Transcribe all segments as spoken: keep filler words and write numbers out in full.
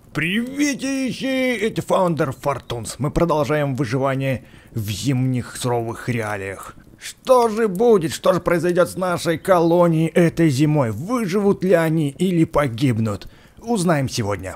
Приветище, это Founder Fortunes. Мы продолжаем выживание в зимних суровых реалиях. Что же будет, что же произойдет с нашей колонией этой зимой? Выживут ли они или погибнут? Узнаем сегодня.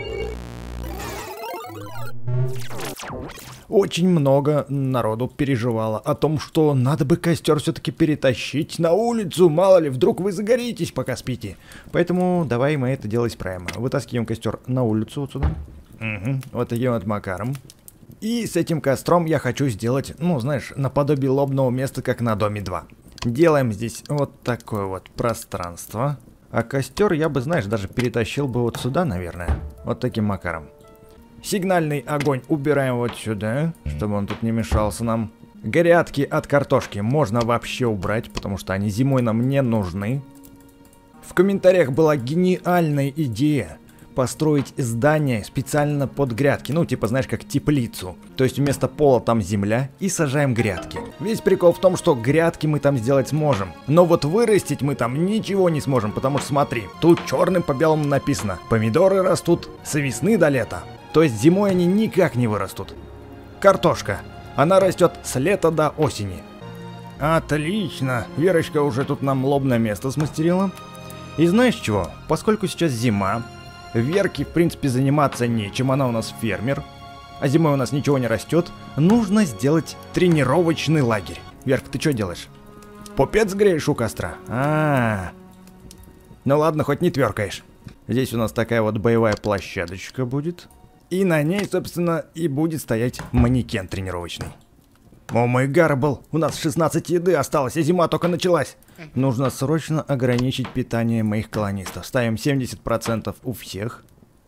Очень много народу переживало о том, что надо бы костер все-таки перетащить на улицу. Мало ли, вдруг вы загоритесь, пока спите. Поэтому давай мы это дело исправим. Вытаскиваем костер на улицу вот сюда. Угу. Вот таким вот макаром. И с этим костром я хочу сделать, ну, знаешь, наподобие лобного места, как на Доме два. Делаем здесь вот такое вот пространство. А костер я бы, знаешь, даже перетащил бы вот сюда, наверное. Вот таким макаром. Сигнальный огонь убираем вот сюда, чтобы он тут не мешался нам. Грядки от картошки можно вообще убрать, потому что они зимой нам не нужны. В комментариях была гениальная идея построить здание специально под грядки. Ну, типа, знаешь, как теплицу. То есть вместо пола там земля и сажаем грядки. Весь прикол в том, что грядки мы там сделать сможем. Но вот вырастить мы там ничего не сможем, потому что смотри, тут черным по белому написано: помидоры растут с весны до лета. То есть зимой они никак не вырастут. Картошка. Она растет с лета до осени. Отлично. Верочка уже тут нам лобное место смастерила. И знаешь чего? Поскольку сейчас зима, Верке, в принципе, заниматься нечем. Она у нас фермер. А зимой у нас ничего не растет. Нужно сделать тренировочный лагерь. Верка, ты что делаешь? Попец греешь у костра? А-а-а. Ну ладно, хоть не тверкаешь. Здесь у нас такая вот боевая площадочка будет. И на ней, собственно, и будет стоять манекен тренировочный. О мой гарбл, у нас шестнадцать еды осталось, а зима только началась. Нужно срочно ограничить питание моих колонистов. Ставим семьдесят процентов у всех.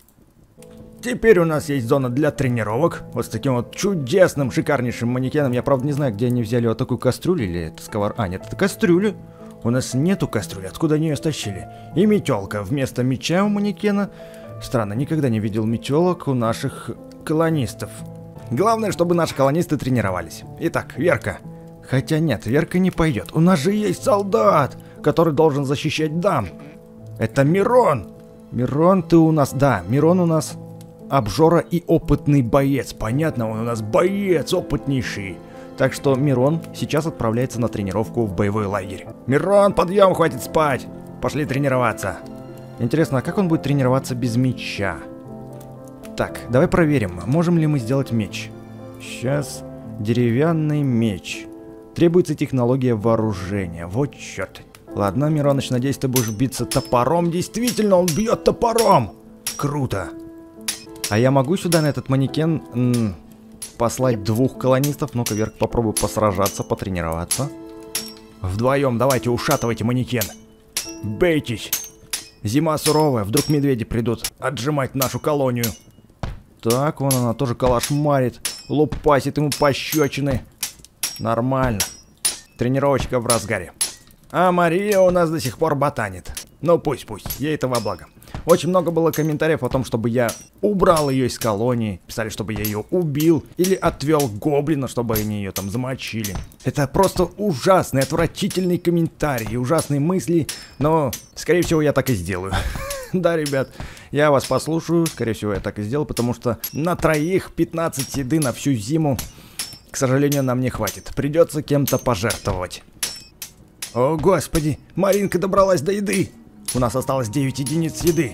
Теперь у нас есть зона для тренировок. Вот с таким вот чудесным, шикарнейшим манекеном. Я, правда, не знаю, где они взяли вот такую кастрюлю или это сковор... А, нет, это кастрюля. У нас нету кастрюли, откуда они ее стащили? И метелка вместо меча у манекена. Странно, никогда не видел метелок у наших колонистов. Главное, чтобы наши колонисты тренировались. Итак, Верка. Хотя нет, Верка не пойдет. У нас же есть солдат, который должен защищать дам. Это Мирон. Мирон, ты у нас... Да, Мирон у нас обжора и опытный боец. Понятно, он у нас боец опытнейший. Так что Мирон сейчас отправляется на тренировку в боевой лагерь. Мирон, подъем, хватит спать. Пошли тренироваться. Интересно, а как он будет тренироваться без меча? Так, давай проверим, можем ли мы сделать меч. Сейчас. Деревянный меч. Требуется технология вооружения. Вот черт. Ладно, Мироныч, надеюсь, ты будешь биться топором. Действительно, он бьет топором. Круто. А я могу сюда на этот манекен м, послать двух колонистов? Ну-ка, Верк, попробуй посражаться, потренироваться. Вдвоем давайте ушатывайте манекен. Бейтесь. Зима суровая, вдруг медведи придут отжимать нашу колонию. Так, вон она тоже калашмарит, лупасит ему пощечины. Нормально. Тренировочка в разгаре. А Мария у нас до сих пор ботанит. Ну пусть, пусть, ей это во благо. Очень много было комментариев о том, чтобы я убрал ее из колонии. Писали, чтобы я ее убил. Или отвел гоблина, чтобы они ее там замочили. Это просто ужасные, отвратительные комментарии, ужасные мысли. Но, скорее всего, я так и сделаю. Да, ребят, я вас послушаю. Скорее всего, я так и сделаю, потому что на троих пятнадцать еды на всю зиму, к сожалению, нам не хватит. Придется кем-то пожертвовать. О, господи, Маринка добралась до еды. У нас осталось девять единиц еды.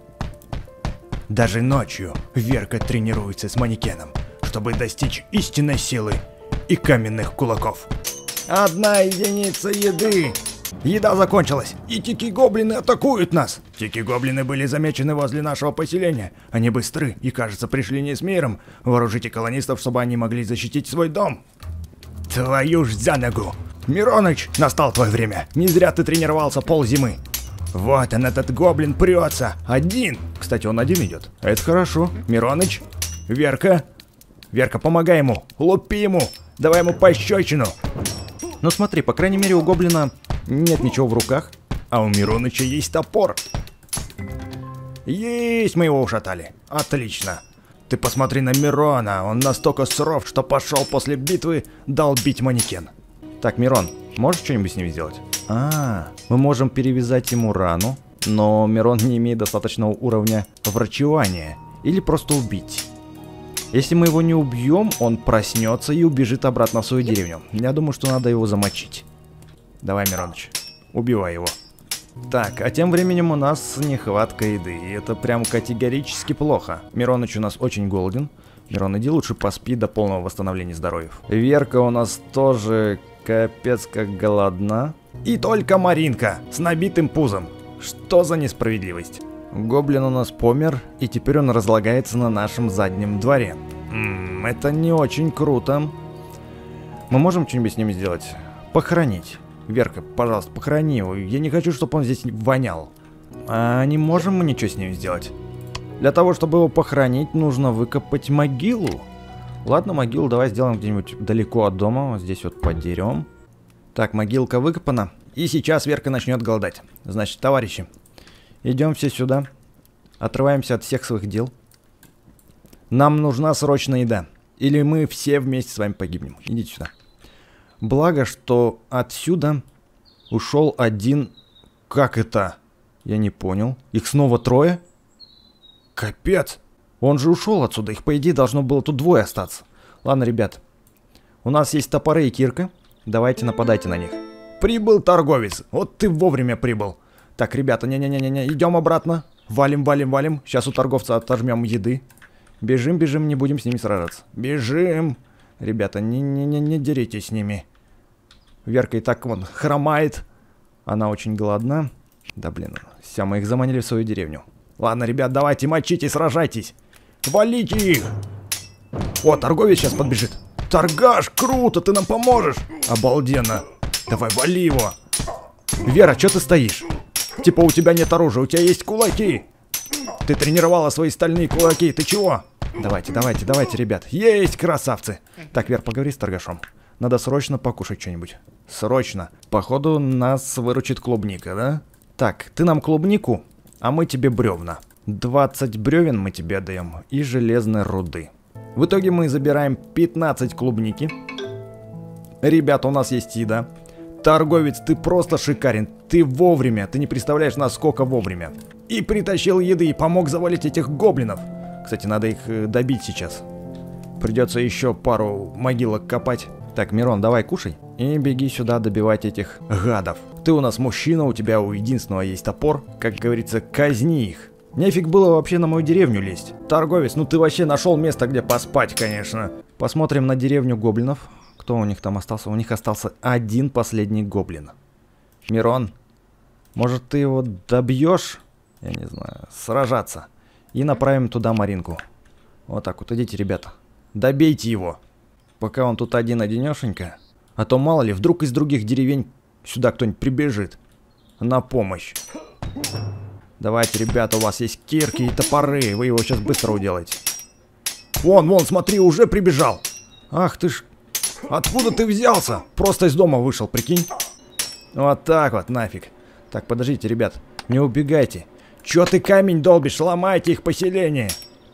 Даже ночью Верка тренируется с манекеном, чтобы достичь истинной силы и каменных кулаков. Одна единица еды. Еда закончилась, и тики-гоблины атакуют нас. Тики-гоблины были замечены возле нашего поселения. Они быстры и, кажется, пришли не с миром. Вооружите колонистов, чтобы они могли защитить свой дом. Твою ж за ногу. Мироныч, настал твое время. Не зря ты тренировался ползимы. Вот он, этот гоблин прется. Один. Кстати, он один идет. Это хорошо. Мироныч. Верка. Верка, помогай ему. Лупи ему. Давай ему пощечину. Ну смотри, по крайней мере у гоблина нет ничего в руках. А у Мироныча есть топор. Есть, мы его ушатали. Отлично. Ты посмотри на Мирона. Он настолько суров, что пошел после битвы долбить манекен. Так, Мирон, можешь что-нибудь с ним сделать? А, мы можем перевязать ему рану, но Мирон не имеет достаточного уровня врачевания. Или просто убить. Если мы его не убьем, он проснется и убежит обратно в свою деревню. Я думаю, что надо его замочить. Давай, Мироныч, убивай его. Так, а тем временем у нас нехватка еды. И это прям категорически плохо. Мироныч у нас очень голоден. Мирон, иди лучше поспи до полного восстановления здоровья. Верка у нас тоже капец как голодна. И только Маринка с набитым пузом. Что за несправедливость? Гоблин у нас помер, и теперь он разлагается на нашем заднем дворе. Ммм, это не очень круто. Мы можем что-нибудь с ним сделать? Похоронить. Верка, пожалуйста, похорони его. Я не хочу, чтобы он здесь вонял. А не можем мы ничего с ним сделать? Для того, чтобы его похоронить, нужно выкопать могилу. Ладно, могилу давай сделаем где-нибудь далеко от дома. Вот здесь вот под деревом. Так, могилка выкопана. И сейчас Верка начнет голодать. Значит, товарищи, идем все сюда. Отрываемся от всех своих дел. Нам нужна срочная еда. Или мы все вместе с вами погибнем. Идите сюда. Благо, что отсюда ушел один... Как это? Я не понял. Их снова трое? Капец. Он же ушел отсюда. Их, по идее, должно было тут двое остаться. Ладно, ребят. У нас есть топоры и кирка. Давайте нападайте на них. Прибыл торговец. Вот ты вовремя прибыл. Так, ребята, не-не-не-не, идем обратно. Валим, валим, валим. Сейчас у торговца отожмем еды. Бежим, бежим, не будем с ними сражаться. Бежим. Ребята, не-не-не, не деритесь с ними. Верка и так вон хромает. Она очень голодна. Да блин, все, мы их заманили в свою деревню. Ладно, ребят, давайте мочите, сражайтесь. Валите их. О, торговец сейчас подбежит. Торгаш, круто, ты нам поможешь. Обалденно. Давай, вали его. Вера, что ты стоишь? Типа у тебя нет оружия, у тебя есть кулаки. Ты тренировала свои стальные кулаки, ты чего? Давайте, давайте, давайте, ребят. Есть, красавцы. Так, Вер, поговори с торгашом. Надо срочно покушать что-нибудь. Срочно. Походу нас выручит клубника, да? Так, ты нам клубнику, а мы тебе бревна. двадцать бревен мы тебе отдаем и железной руды. В итоге мы забираем пятнадцать клубники. Ребята, у нас есть еда. Торговец, ты просто шикарен. Ты вовремя, ты не представляешь, насколько вовремя. И притащил еды, и помог завалить этих гоблинов. Кстати, надо их э, добить сейчас. Придется еще пару могилок копать. Так, Мирон, давай кушай. И беги сюда добивать этих гадов. Ты у нас мужчина, у тебя у единственного есть топор. Как говорится, казни их. Нефиг было вообще на мою деревню лезть. Торговец, ну ты вообще нашел место, где поспать, конечно. Посмотрим на деревню гоблинов. Кто у них там остался? У них остался один последний гоблин. Мирон, может ты его добьешь? Я не знаю, сражаться. И направим туда Маринку. Вот так вот, идите, ребята. Добейте его. Пока он тут один-одинешенько. А то мало ли, вдруг из других деревень сюда кто-нибудь прибежит. На помощь. Давайте, ребята, у вас есть кирки и топоры. Вы его сейчас быстро уделаете. Вон, вон, смотри, уже прибежал. Ах ты ж... Откуда ты взялся? Просто из дома вышел, прикинь. Вот так вот, нафиг. Так, подождите, ребят, не убегайте. Чё ты камень долбишь? Ломайте их поселение.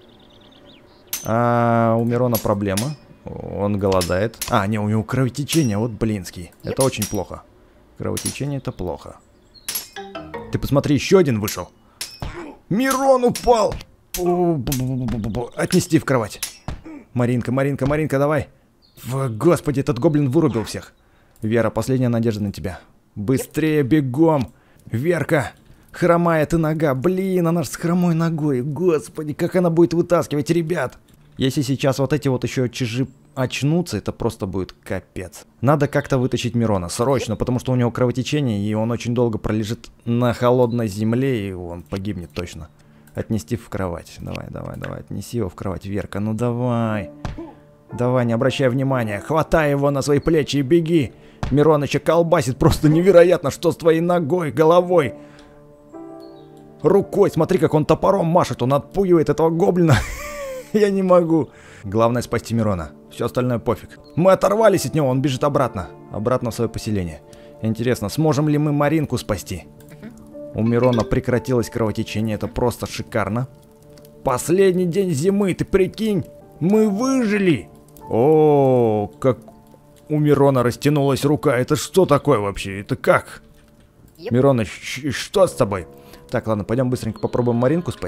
А у Мирона проблема. Он голодает. А, не, у него кровотечение, вот блинский. Это очень плохо. Кровотечение это плохо. Ты посмотри, еще один вышел. Мирон упал. Отнести в кровать. Маринка, Маринка, Маринка, давай. Господи, этот гоблин вырубил всех. Вера, последняя надежда на тебя. Быстрее, бегом. Верка, хромая ты нога. Блин, она же с хромой ногой. Господи, как она будет вытаскивать, ребят. Если сейчас вот эти вот еще чижи очнутся, это просто будет капец. Надо как-то вытащить Мирона, срочно, потому что у него кровотечение, и он очень долго пролежит на холодной земле, и он погибнет точно. Отнести в кровать. Давай, давай, давай, отнеси его в кровать, Верка, ну давай. Давай, не обращай внимания, хватай его на свои плечи и беги. Мироныча колбасит просто невероятно, что с твоей ногой, головой, рукой. Смотри, как он топором машет, он отпугивает этого гоблина. Я не могу. Главное спасти Мирона. Все остальное пофиг. Мы оторвались от него, он бежит обратно. Обратно в свое поселение. Интересно, сможем ли мы Маринку спасти? У Мирона прекратилось кровотечение, это просто шикарно. Последний день зимы, ты прикинь, мы выжили. О, как у Мирона растянулась рука. Это что такое вообще? Это как? Мироныч, что с тобой? Так, ладно, пойдем быстренько попробуем Маринку спасти.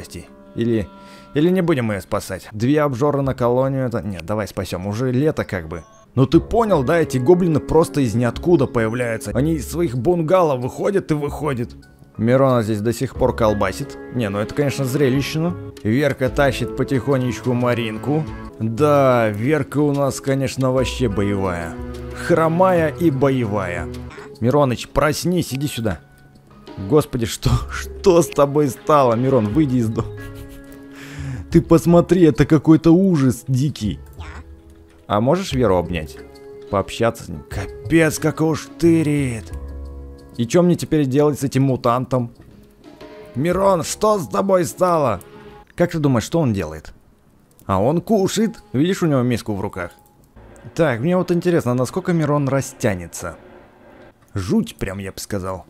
Или... Или не будем ее спасать? Две обжоры на колонию, это... Нет, давай спасем, уже лето как бы. Ну ты понял, да, эти гоблины просто из ниоткуда появляются. Они из своих бунгало выходят и выходят. Мирона здесь до сих пор колбасит. Не, ну это, конечно, зрелищно. Верка тащит потихонечку Маринку. Да, Верка у нас, конечно, вообще боевая. Хромая и боевая. Мироныч, проснись, иди сюда. Господи, что, что с тобой стало, Мирон, выйди из дома. Ты посмотри, это какой-то ужас дикий. А можешь Веру обнять? Пообщаться с ним? Капец, как его штырит. И что мне теперь делать с этим мутантом? Мирон, что с тобой стало? Как ты думаешь, что он делает? А он кушает. Видишь, у него миску в руках. Так, мне вот интересно, насколько Мирон растянется. Жуть прям, я бы сказал.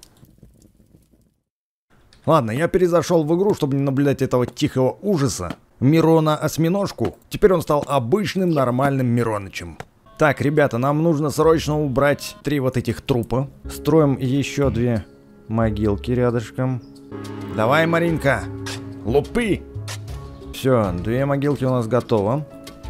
Ладно, я перезашел в игру, чтобы не наблюдать этого тихого ужаса. Мирона-осьминожку. Теперь он стал обычным нормальным Миронычем. Так, ребята, нам нужно срочно убрать три вот этих трупа. Строим еще две могилки рядышком. Давай, Маринка, лупы. Все, две могилки у нас готово.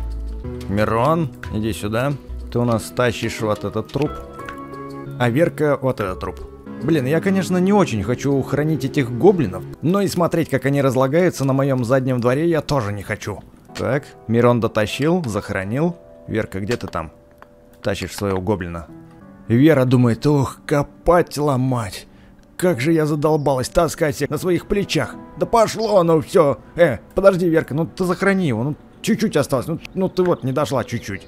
Мирон, иди сюда. Ты у нас тащишь вот этот труп. А Верка вот этот труп. Блин, я, конечно, не очень хочу хранить этих гоблинов, но и смотреть, как они разлагаются на моем заднем дворе, я тоже не хочу. Так, Мирон дотащил, захоронил. Верка, где ты там? Тащишь своего гоблина. Вера думает, ох, копать, ломать. Как же я задолбалась таскать всех на своих плечах. Да пошло, ну все. Э, подожди, Верка, ну ты захорони его, ну чуть-чуть осталось. Ну, ну ты вот не дошла чуть-чуть.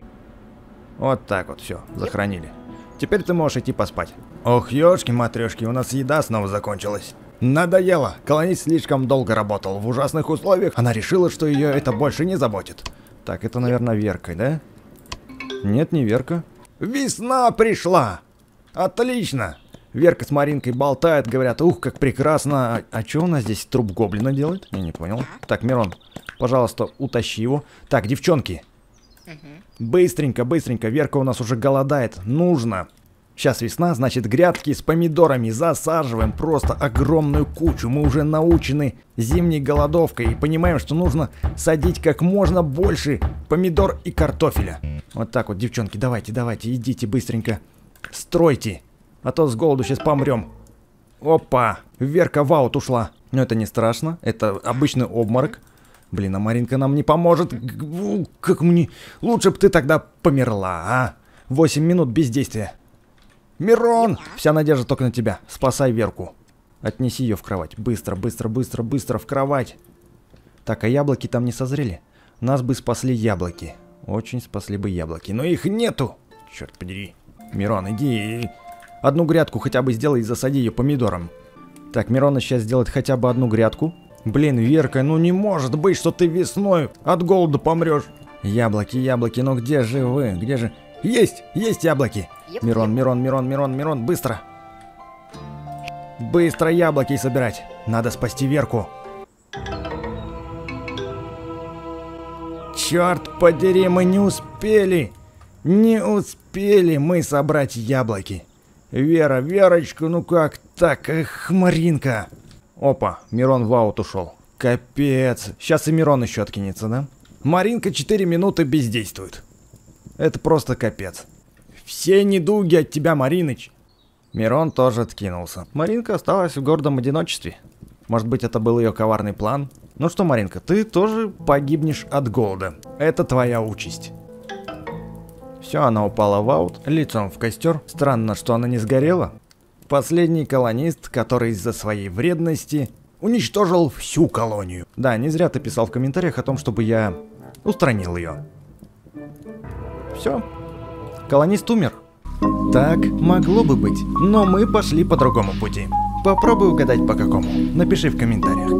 Вот так вот, все, захоронили. Теперь ты можешь идти поспать. Ох, ёшки-матрёшки, у нас еда снова закончилась. Надоело. Колонист слишком долго работал в ужасных условиях. Она решила, что ее это больше не заботит. Так, это, наверное, Верка, да? Нет, не Верка. Весна пришла! Отлично! Верка с Маринкой болтают, говорят, ух, как прекрасно. А, а что у нас здесь труп гоблина делает? Я не понял. Так, Мирон, пожалуйста, утащи его. Так, девчонки. Быстренько, быстренько, Верка у нас уже голодает. Нужно. Сейчас весна, значит, грядки с помидорами засаживаем просто огромную кучу. Мы уже научены зимней голодовкой и понимаем, что нужно садить как можно больше помидор и картофеля. Вот так вот, девчонки, давайте, давайте, идите быстренько. Стройте, а то с голоду сейчас помрем. Опа, Верка в аут ушла. Но это не страшно, это обычный обморок. Блин, а Маринка нам не поможет. Как мне... Лучше бы ты тогда померла, а? восемь минут бездействия. Мирон! Вся надежда только на тебя. Спасай Верку. Отнеси ее в кровать. Быстро, быстро, быстро, быстро в кровать. Так, а яблоки там не созрели? Нас бы спасли яблоки. Очень спасли бы яблоки. Но их нету. Черт подери. Мирон, иди и... Одну грядку хотя бы сделай и засади ее помидором. Так, Мирон сейчас сделает хотя бы одну грядку. Блин, Верка, ну не может быть, что ты весной от голода помрешь. Яблоки, яблоки, ну где же вы? Где же... Есть, есть яблоки. Мирон, Мирон, Мирон, Мирон, Мирон, быстро. Быстро яблоки собирать. Надо спасти Верку. Черт подери, мы не успели. Не успели мы собрать яблоки. Вера, Верочка, ну как так? Эх, Маринка. Опа, Мирон в аут ушел. Капец. Сейчас и Мирон еще откинется, да? Маринка четыре минуты бездействует. Это просто капец. Все недуги от тебя, Мариныч. Мирон тоже откинулся. Маринка осталась в гордом одиночестве. Может быть, это был ее коварный план? Ну что, Маринка, ты тоже погибнешь от голода. Это твоя участь. Все, она упала в аут, лицом в костер. Странно, что она не сгорела. Последний колонист, который из-за своей вредности уничтожил всю колонию. Да, не зря ты писал в комментариях о том, чтобы я устранил ее. Все. Колонист умер. Так могло бы быть, но мы пошли по другому пути. Попробуй угадать по какому. Напиши в комментариях.